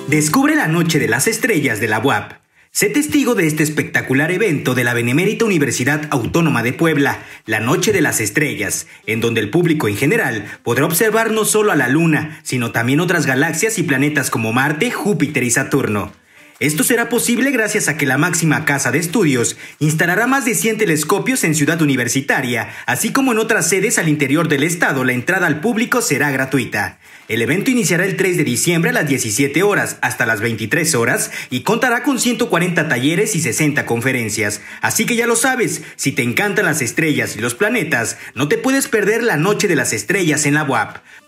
Descubre la Noche de las Estrellas de la UAP. Sé testigo de este espectacular evento de la Benemérita Universidad Autónoma de Puebla, la Noche de las Estrellas, en donde el público en general podrá observar no solo a la Luna, sino también otras galaxias y planetas como Marte, Júpiter y Saturno. Esto será posible gracias a que la máxima casa de estudios instalará más de 100 telescopios en Ciudad Universitaria, así como en otras sedes al interior del estado. La entrada al público será gratuita. El evento iniciará el 3 de diciembre a las 17 horas hasta las 23 horas y contará con 140 talleres y 60 conferencias. Así que ya lo sabes, si te encantan las estrellas y los planetas, no te puedes perder la Noche de las Estrellas en la UAP.